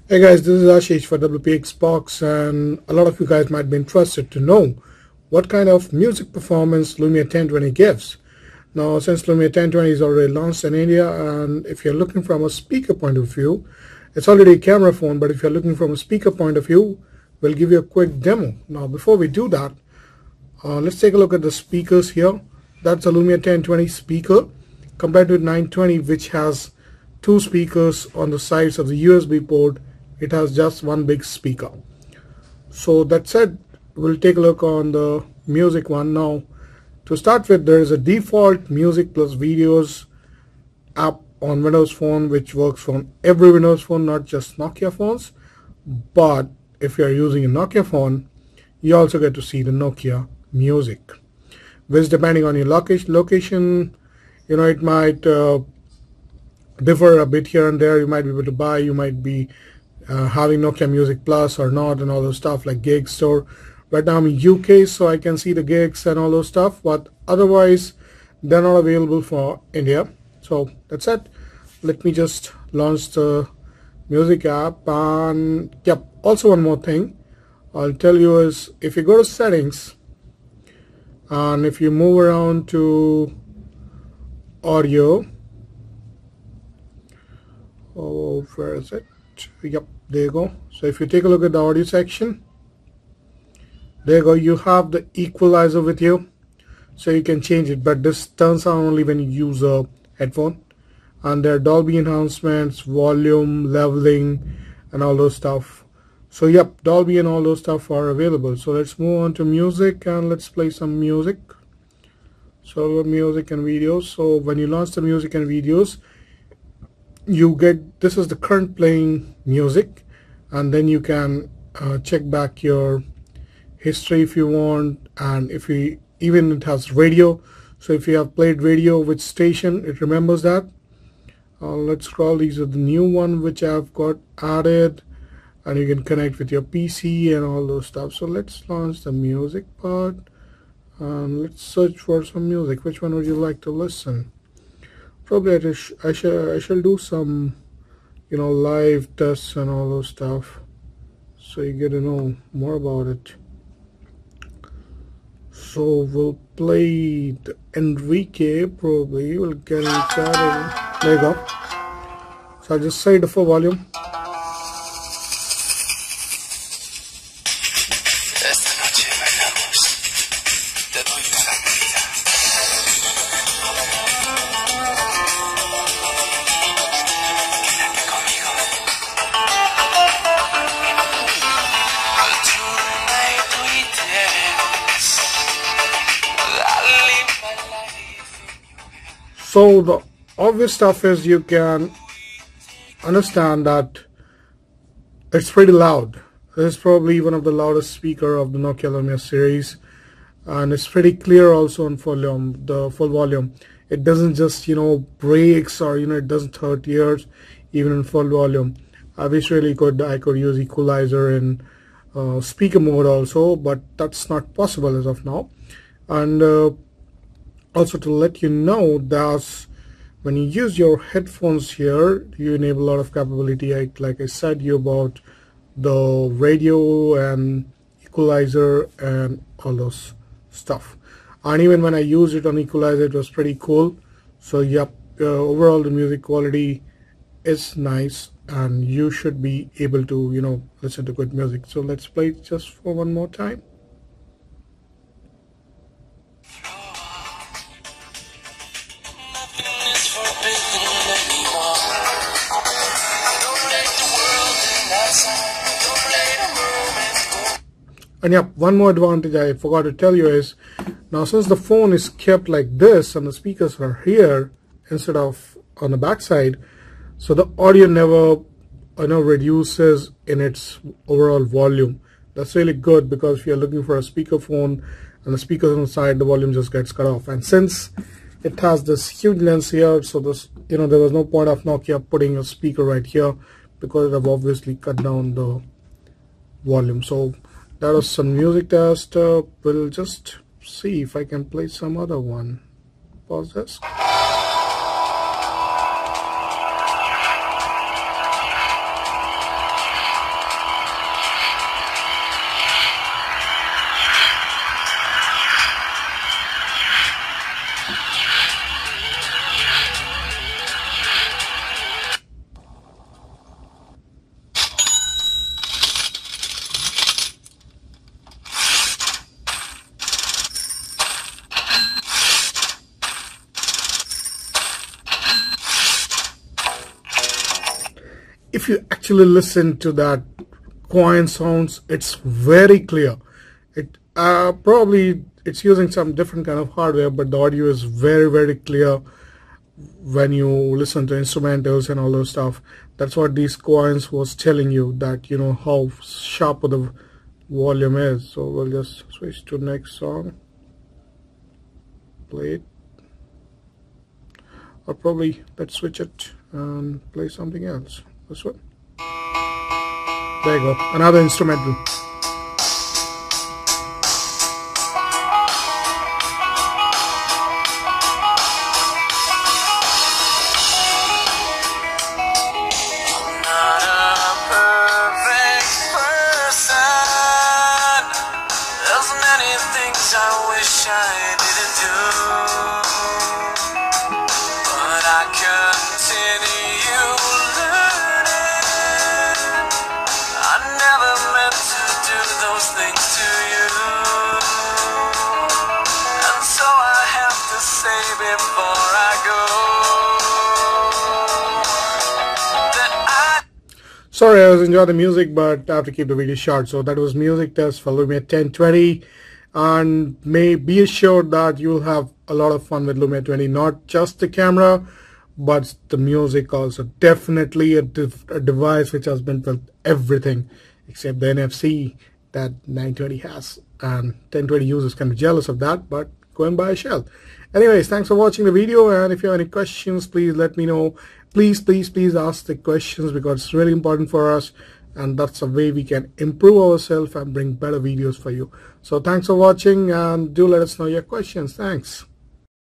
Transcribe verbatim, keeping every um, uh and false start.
Hey guys, this is Ashish for W P X Box, and a lot of you guys might be interested to know what kind of music performance Lumia ten twenty gives. Now, since Lumia ten twenty is already launched in India, and if you're looking from a speaker point of view, it's already a camera phone, but if you're looking from a speaker point of view, we'll give you a quick demo. Now, before we do that, uh, let's take a look at the speakers here. That's a Lumia ten twenty speaker compared to nine twenty, which has two speakers on the sides of the U S B port. It has just one big speaker. So that said, we'll take a look on the music one. Now, to start with, there is a default music plus videos app on Windows Phone, which works on every Windows phone, not just Nokia phones. But if you're using a Nokia phone, you also get to see the Nokia music, which, depending on your location, location, you know, it might uh, differ a bit here and there. You might be able to buy, you might be uh, having Nokia Music Plus or not, and all those stuff like Gig Store. Right now I'm in U K, so I can see the gigs and all those stuff, but otherwise they're not available for India. So that's it. Let me just launch the music app. And yep, also one more thing I'll tell you is, if you go to settings and if you move around to audio, oh, where is it? Yep, there you go. So if you take a look at the audio section, there you go, you have the equalizer with you, so you can change it, but this turns on only when you use a headphone. And there are Dolby enhancements, volume, leveling, and all those stuff. So yep, Dolby and all those stuff are available. So let's move on to music and let's play some music. So music and videos. So when you launch the music and videos, you get, this is the current playing music, and then you can uh, check back your history if you want, and if you even, it has radio, so if you have played radio, which station, it remembers that. Uh, let's scroll. These are the new one which I've got added, and you can connect with your P C and all those stuff. So let's launch the music part and let's search for some music. Which one would you like to listen? Probably I, sh I, sh I shall do some, you know, live tests and all those stuff, so you get to know more about it. So we'll play the Enrique, probably we'll get inside. There you go. So I'll just say the full volume. So the obvious stuff is, you can understand that it's pretty loud. This is probably one of the loudest speaker of the Nokia Lumia series, and it's pretty clear also on volume, the full volume. It doesn't just, you know, breaks, or, you know, it doesn't hurt ears even in full volume. I wish really could I could use equalizer in uh, speaker mode also, but that's not possible as of now. And uh, also to let you know that when you use your headphones here, you enable a lot of capability. I, like I said you about the radio and equalizer and all those stuff. And even when I used it on equalizer, it was pretty cool. So yep, uh, overall the music quality is nice, and you should be able to, you know, listen to good music. So let's play it just for one more time. And yeah, one more advantage I forgot to tell you is, now since the phone is kept like this and the speakers are here instead of on the back side, so the audio never, you know, reduces in its overall volume. That's really good, because if you're looking for a speaker phone and the speakers on the side, the volume just gets cut off. And since it has this huge lens here, so this, you know, there was no point of Nokia putting a speaker right here, because it have obviously cut down the volume. So that was some music test. Uh, we'll just see if I can play some other one. Pause this. if you actually listen to that coin sounds, it's very clear. It uh, probably it's using some different kind of hardware, but the audio is very very clear when you listen to instrumentals and all those stuff. That's what these coins was telling you, that you know how sharp the volume is. So we'll just switch to next song, play it, or probably let's switch it and play something else. This one, there you go, another instrumental. I wish I didn't do, but I continue learning. I never meant to do those things to you, and so I have to say before I go that I Sorry, I was enjoying the music, but I have to keep the video short. So that was music test for Lumia ten twenty. And may be assured that you'll have a lot of fun with Lumia twenty, not just the camera but the music also. Definitely a, a device which has been with everything except the N F C that nine twenty has, and ten twenty users can be jealous of that, but go and buy a shell. Anyways, thanks for watching the video, and if you have any questions, please let me know. Please please please ask the questions, because it's really important for us, and that's a way we can improve ourselves and bring better videos for you. So thanks for watching, and do let us know your questions. Thanks.